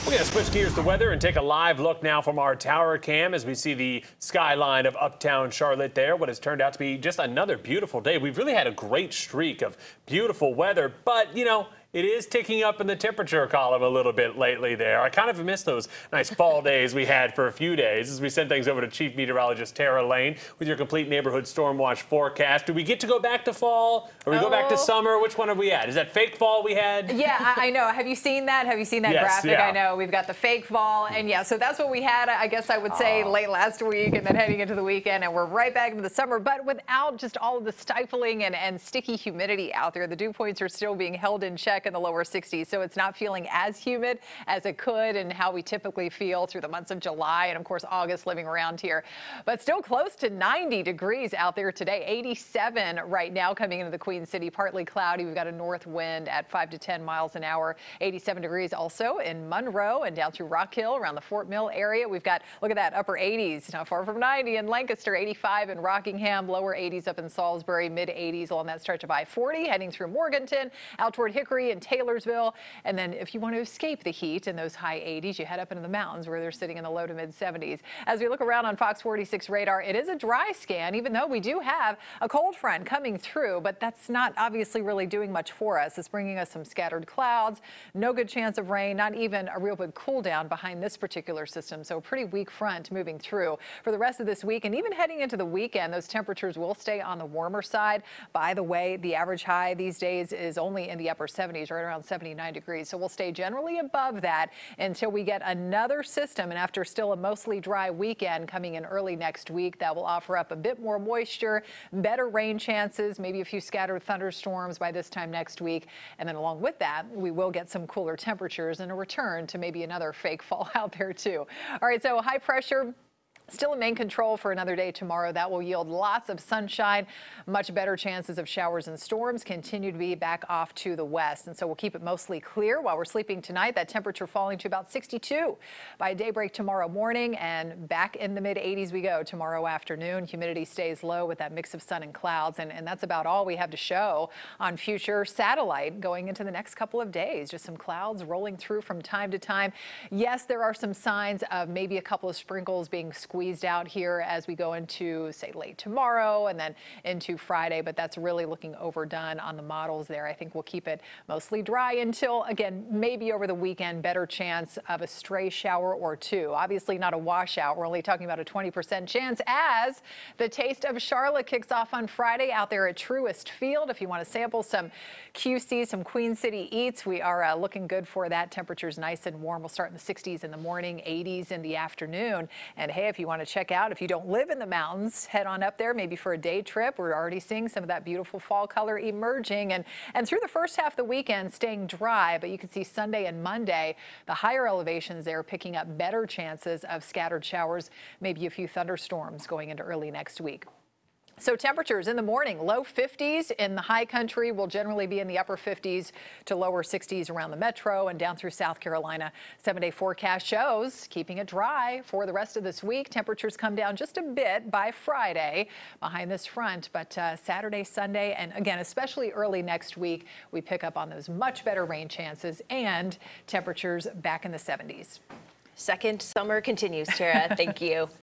We're going to switch gears to weather and take a live look now from our tower cam as we see the skyline of uptown Charlotte there. What has turned out to be just another beautiful day. We've really had a great streak of beautiful weather, but, you know, it is ticking up in the temperature column a little bit lately there. I kind of miss those nice fall days we had for a few days as we send things over to Chief Meteorologist Tara Lane with your complete neighborhood storm watch forecast. Do we get to go back to fall or we go back to summer? Which one are we at? Is that fake fall we had? Yeah, I know. Have you seen that? Have you seen that graphic? Yeah. I know. We've got the fake fall. And yeah, so that's what we had, I guess I would say, late last week and then heading into the weekend. And we're right back into the summer, but without just all of the stifling and sticky humidity out there. The dew points are still being held in check in the lower 60s. So it's not feeling as humid as it could and how we typically feel through the months of July and, of course, August living around here. But still close to 90 degrees out there today. 87 right now coming into the Queen City. Partly cloudy. We've got a north wind at 5 to 10 miles an hour. 87 degrees also in Monroe and down through Rock Hill around the Fort Mill area. We've got, look at that, upper 80s, not far from 90 in Lancaster, 85 in Rockingham, lower 80s up in Salisbury, mid 80s along that stretch of I-40, heading through Morganton, out toward Hickory and Taylorsville. And then if you want to escape the heat in those high 80s, you head up into the mountains where they're sitting in the low to mid 70s. As we look around on Fox 46 radar, it is a dry scan, even though we do have a cold front coming through, but that's not obviously really doing much for us. It's bringing us some scattered clouds, no good chance of rain, not even a real big cool down behind this particular system. So a pretty weak front moving through for the rest of this week. And even heading into the weekend, those temperatures will stay on the warmer side. By the way, the average high these days is only in the upper 70s, right around 79 degrees. So we'll stay generally above that until we get another system. And after still a mostly dry weekend coming in early next week, that will offer up a bit more moisture, better rain chances, maybe a few scattered thunderstorms by this time next week. And then along with that, we will get some cooler temperatures and a return to maybe another fake fall out there too. All right, so high pressure still in main control for another day tomorrow. That will yield lots of sunshine. Much better chances of showers and storms continue to be back off to the west. And so we'll keep it mostly clear while we're sleeping tonight. That temperature falling to about 62 by daybreak tomorrow morning, and back in the mid 80s we go tomorrow afternoon. Humidity stays low with that mix of sun and clouds. And that's about all we have to show on future satellite going into the next couple of days. Just some clouds rolling through from time to time. Yes, there are some signs of maybe a couple of sprinkles being squeezed out here as we go into, say, late tomorrow and then into Friday, but that's really looking overdone on the models there. I think we'll keep it mostly dry until, again, maybe over the weekend, better chance of a stray shower or two. Obviously not a washout. We're only talking about a 20% chance as the Taste of Charlotte kicks off on Friday out there at Truist Field. If you want to sample some QC, some Queen City eats, we are looking good for that. Temperatures nice and warm. We'll start in the 60s in the morning, 80s in the afternoon. And hey, if you want to check out, if you don't live in the mountains, head on up there maybe for a day trip. We're already seeing some of that beautiful fall color emerging, and through the first half of the weekend staying dry, but you can see Sunday and Monday the higher elevations there picking up better chances of scattered showers, maybe a few thunderstorms going into early next week. So temperatures in the morning, low 50s in the high country, will generally be in the upper 50s to lower 60s around the metro and down through South Carolina. 7-day forecast shows keeping it dry for the rest of this week. Temperatures come down just a bit by Friday behind this front, but Saturday, Sunday, and again, especially early next week, we pick up on those much better rain chances and temperatures back in the 70s. Second summer continues, Tara. Thank you.